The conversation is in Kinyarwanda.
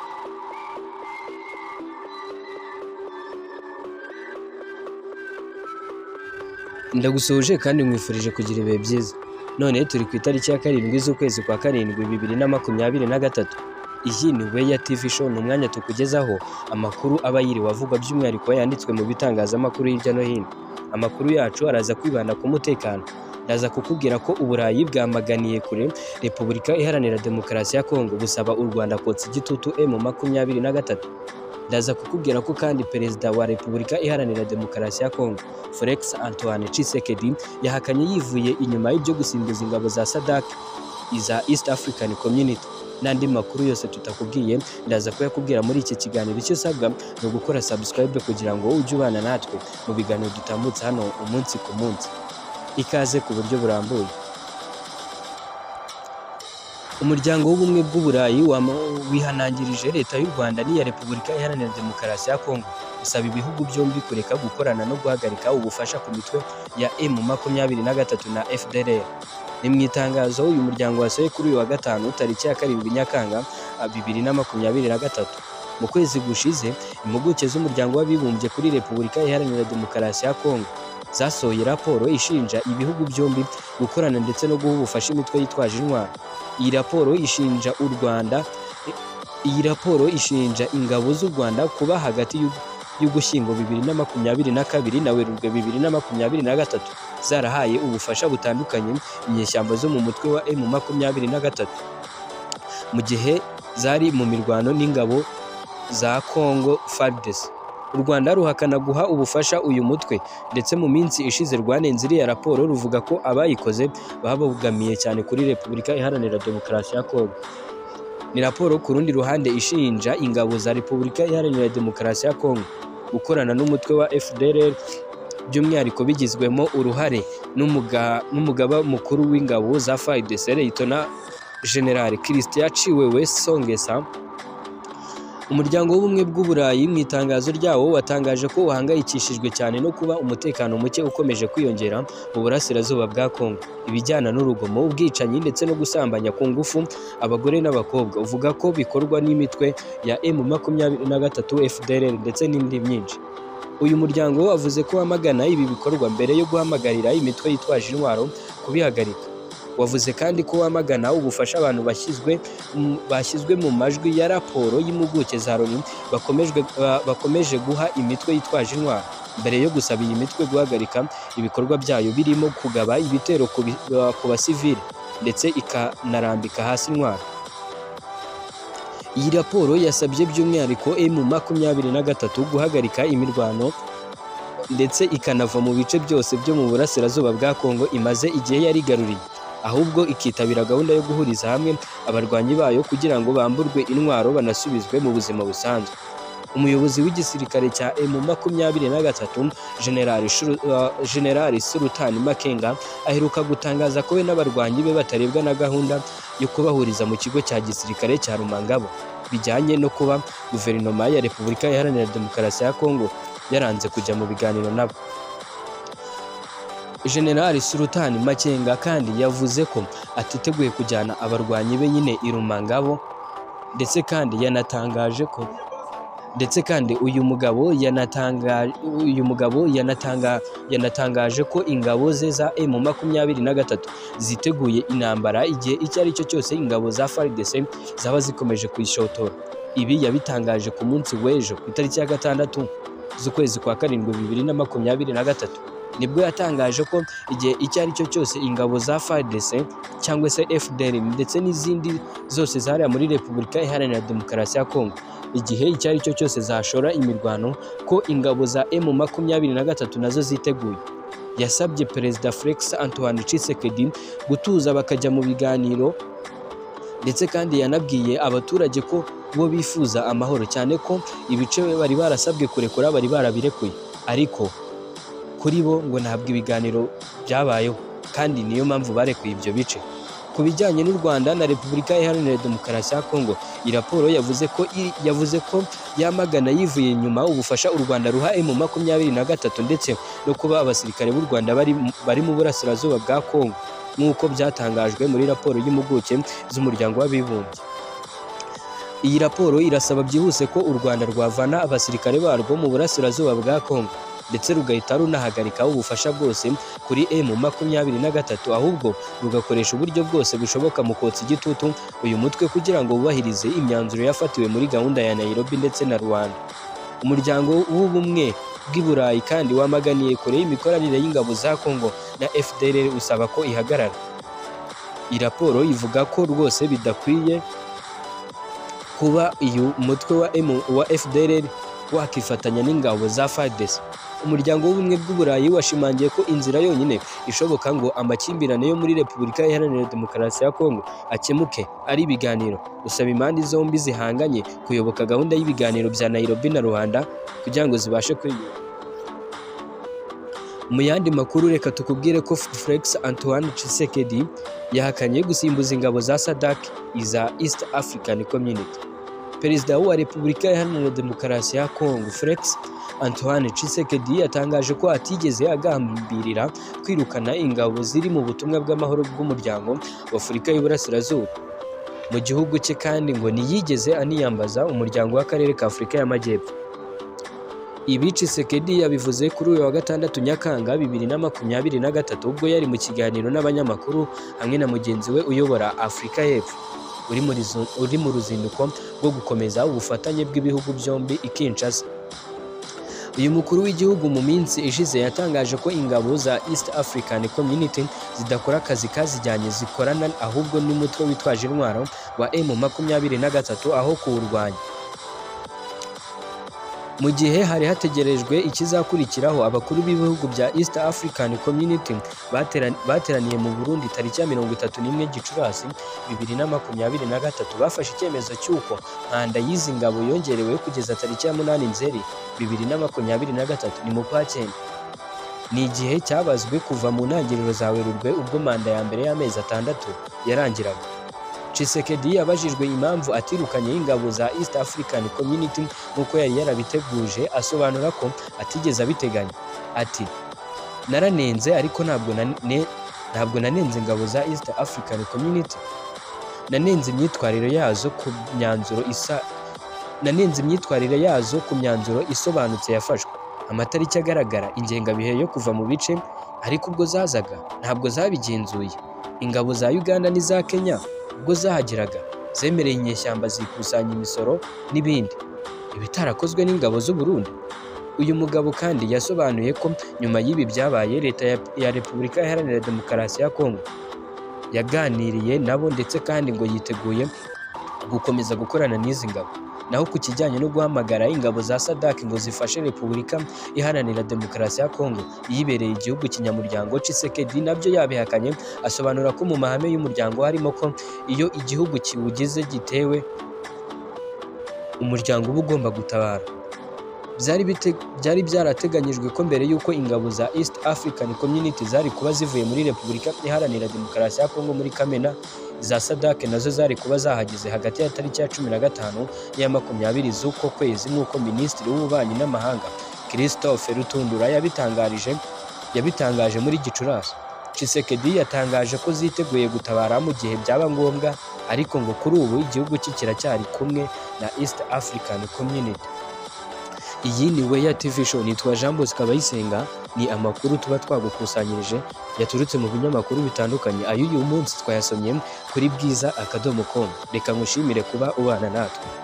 Ndagusoje kandi mwifurije kugira ibihe byiza. None turi ku itariki ya 7 z'ukwezi kwa 7 2023. Iyi ni Weya TV show, ni umwanya tukugezaho amakuru aba yiriwe avugwa by'umwihariko yanditswe mu bitangazamakuru hirya no hino. Amakuru yacu araza kwibanda ku mutekano. Ndaza kukubwira ko Uburayi bwamaganiye kure Repubulika Iharanira Demokarasi ya Kongo busaba u Rwanda kotsa igitutu M23. Ndaza kukubwira ko kandi Perezida wa Repubulika Iharanira Demokarasi ya Kongo Felix Antoine TSHICEKEDI yahakanye yivuye inyuma y'ibyo gusimbuza ingabo za SADC iza East African Community. N'andi makuru yose tutakubwiye ndaza kuyakubwira muri iki kiganiro. Icyo usabwa ni ugukora subscribe kugira ngo ujye ubana natwe mu biganiro dutambutse hano umunsi ku munsi. Ikaze ku buryo burambuye. Umuryango w'ubumwe bw'Uburayi wihanangirije leta y'u Rwanda n'iya Repubulika Iharanira Demokarasi ya Kongo usaba ibihugu byombi kureka gukorana no guhagarika ubufasha ku mitwe ya M23 na FDLR. Ni mu itangazo uyu muryango wasohoye kuri uyu wa gatanu tariki ya 7 Nyakanga 2023. Mu kwezi gushize impuguke z'umuryango w'abibumbye kuri Repubulika Iharanira Demokarasi ya Kongo zasohoye raporo ishinja ibihugu byombi gukorana ndetse no guha ubufasha imitwe yitwaje intwaro. Iyi raporo ishinja ingabo z'u Rwanda kuba hagati y'Ugushyingo 2022 na Werurwe 2023 zarahaye ubufasha butandukanye inyeshyamba zo mu mutwe wa M23 mu gihe zari mu mirwano n'ingabo za Congo FARDC. U Rwanda ruhakana guha ubufasha uyu mutwe ndetse mu minsi ishize rwanenze iriya raporo ruvuga ko abayikoze babogamiye cyane kuri Repubulika Iharanira Demokarasi ya Kongo. Ni raporo ku rundi ruhande ishinja ingabo za Repubulika Iharanira Demokarasi ya Kongo gukorana n'umutwe wa FDLR, by'umwihariko bigizwemo uruhare n'umugaba mukuru w'ingabo za FARDC Liyetona General Christian Ciwewe Songesa. Umuryango w'ubumwe bw'Uburayi mu itangazo ryawo watangaje ko uhangayikishijwe cyane no kuba umutekano muke ukomeje kwiyongera mu burasirazuba bwa Kongo, ibijyana n'urugomo, ubwicanyi ndetse no gusambanya ku ngufu abagore n'abakobwa. Uvuga ko bikorwa n'imitwe ya M23 FDLR ndetse n'indi myinshi. Uyu muryango wavuze ko wamagana ibi bikorwa mbere yo guhamagarira imitwe yitwaje intwaro kubihagarika. Wavuze kandi ko wamagana ubufasha abantu bashyizwe mu majwi ya raporo y'impuguke za Loni bakomeje guha imitwe yitwaje intwaro mbere yo gusaba iyi mitwe guhagarika ibikorwa byayo birimo kugaba ibitero ku basivili ndetse ikanarambika hasi intwaro. Iyi raporo yasabye by'umwihariko M23 guhagarika imirwano ndetse ikanava mu bice byose byo mu burasirazuba bwa Kongo imaze igihe yarigaruriye, ahubwo ikitabira gahunda yo guhuriza hamwe abarwanyi bayo kugira ngo bamburwe intwaro banasubizwe mu buzima busanzwe. Umuyobozi w'igisirikare cya M23 General Sultan Makenga aheruka gutangaza ko we n'abarwanyi be batarebwa na gahunda yo kubahuriza mu kigo cya gisirikare cya Rumangabo, bijyanye no kuba guverinoma ya Repubulika Iharanira Demokarasi ya Kongo yaranze kujya mu biganiro nabo. General Sultan Makenga kandi yavuze ko atiteguye kujyana abarwanyi be nyine i Rumangabo, ndetse kandi uyu mugabo yanatangaje ko ingabo ze za M23 ziteguye intambara igihe icyo ari cyo cyose ingabo za FARDC zaba zikomeje kuyishotora. Ibi yabitangaje ku munsi w'ejo ku itariki ya 6 z'ukwezi kwa 7 2023. Nibwo yatangaje ko igihe icyo ari cyo cyose ingabo za FARDC cyangwa se FDLR ndetse n'izindi zose zari muri Repubulika Iharanira Demokarasi ya Kongo, igihe icyo ari cyo cyose zashora imirwano, ko ingabo za M23 nazo ziteguye. Yasabye Perezida Felix Antoine TSHICEKEDI gutuza bakajya mu biganiro, ndetse kandi yanabwiye abaturage ko bo bifuza amahoro, cyane ko ibice bari barasabwe kurekura bari barabirekuye, ariko kuri bo ngo ntabwo ibiganiro byabayeho, kandi niyo mpamvu barekuye ibyo bice. Ku bijyanye n'u Rwanda na Repubulika Iharanira Demokarasi ya Kongo, iyi raporo yavuze ko yamagana yivuye inyuma ubufasha u Rwanda ruha M23 ndetse no kuba abasirikare b'u Rwanda bari mu burasirazuba bwa Kongo, nk'uko byatangajwe muri raporo y'impuguke z'umuryango w'abibumbye. Iyi raporo irasaba byihuse ko u Rwanda rwavana abasirikare barwo mu burasirazuba bwa Kongo ndetse rugahita runahagarika ubufasha bwose kuri M23, ahubwo rugakoresha uburyo bwose bushoboka mu kotsa igitutu uyu mutwe kugira ngo wubahirize imyanzuro yafatiwe muri gahunda ya Nairobi ndetse na Rwanda. Umuryango w'ubumwe bw'i Burayi kandi wamaganiye kure y'imikoranire y'ingabo za Kongo na FDLR usaba ko ihagarara. Iyi raporo ivuga ko rwose bidakwiye kuba uyu mutwe wa FDLR wakifatanya n'ingabo za FARDC. Umuryango w'ubumwe bw'u Burayi washimangiye ko inzira yonyine ishoboka ngo amakimbirane yo muri Repubulika Iharanira Demokarasi ya Kongo akemuke ari ibiganiro, usaba impande zombi zihanganye kuyoboka gahunda y'ibiganiro bya Nairobi na Rwanda kugira ngo zibashe kwiyubaka. Mu yandi makuru reka tukubwire ko Felix Antoine TSHICEKEDI yahakanye gusimbuza ingabo za SADC iza East African Community. Perezida wa Repubulika Iharanira Demokarasi ya Kongo Felix Antoine TSHICEKEDI yatangaje ko atigeze agambirira kwirukana ingabo ziri mu butumwa bw'amahoro bw'umuryango wa Afurika y'Uburasirazuba mu gihugu cye, kandi ngo ntiyigeze aniyambaza umuryango w'akarere ka Afurika y'Amajyepfo. Ibi TSHICEKEDI yabivuze kuri uyu wa gatandatu Nyakanga 2023 ubwo yari mu kiganiro n'abanyamakuru hamwe na mugenzi we uyobora Afurika y'Epfo uri mu ruzinduko rwo gukomeza ubufatanye bw'ibihugu byombi i Kinshasa. Uyu mukuru w'igihugu mu minsi ishize yatangaje ko ingabo za East African Community zidakora akazi kazijyanye zikorana ahubwo n'umutwe witwaje intwaro wa M23 aho kuwurwanya. Mu gihe hari hategerejwe ikizakurikiraho, abakuru b'ibihugu bya East African Community bateraniye mu Burundi tariki ya 31 Gicurasi 2023 bafashe icyemezo cy'uko manda y'izi ngabo yongerewe kugeza tariki ya 8 Nzeri 2023 ni mu kwa cyenda. Ni igihe cyabazwe kuva mu ntangiriro za Werurwe ubwo manda ya mbere y'amezi 6 yarangiraga. TSHICEKEDI yabajijwe impamvu atirukanye ingabo za East African Community nk'uko yari yarabiteguje, asobanura ko atigeze abiteganya. Ati naranenze ariko ntabwo nanenze ingabo za East African Community, nanenze imyitwarire yazo ku myanzuro isobanutse yafashwe, amatariki agaragara, ingengabihe yo kuva mu bice, ariko ubwo zazaga ntabwo zabigenzuye. Ingabo za Uganda n'iza Kenya ubwo zahageraga zemereye inyeshyamba zikusanya imisoro n'ibindi, ibitarakozwe n'ingabo z'u Burundi. Uyu mugabo kandi yasobanuye ko nyuma y'ibi byabaye leta ya Repubulika Iharanira Demokarasi ya Kongo yaganiriye nabo ndetse kandi ngo yiteguye gukomeza gukorana n'izi ngabo. Naho ku kijyanye no guhamagara ingabo za SADC ngo zifashe Repubulika Iharanira Demokarasi ya Kongo yibereye igihugu kinyamuryango, TSHICEKEDI nabyo yabihakanye, asobanura ko mu mahame y'umuryango harimo ko iyo igihugu kiwugize gitewe umuryango uba ugomba gutabara. Byari byarateganyijwe ko mbere y'uko ingabo za East African Community zari kuba zivuye muri Repubulika Iharanira Demokarasi ya Kongo muri Kamena, za SADC nazo zari kuba zahageze hagati ya tariki ya 15 ya 20 z'uko kwezi nk'uko Minisitiri w'Ububanyi n'Amahanga Christophe Rutundura yabitangaje muri Gicurasi. TSHICEKEDI yatangaje ko ziteguye gutabara mu gihe byaba ngombwa, ariko ngo kuri ubu igihugu cye kiracyari kumwe na East African Community. Iyi ni Weya TV show, nitwa Jean Bosco Kabayisenga. Ni amakuru tuba twagukusanyirije yaturutse mu binyamakuru bitandukanye. Ayo uyu munsi twayasomye kuri bwiza.com. Reka ngushimire kuba ubana natwe.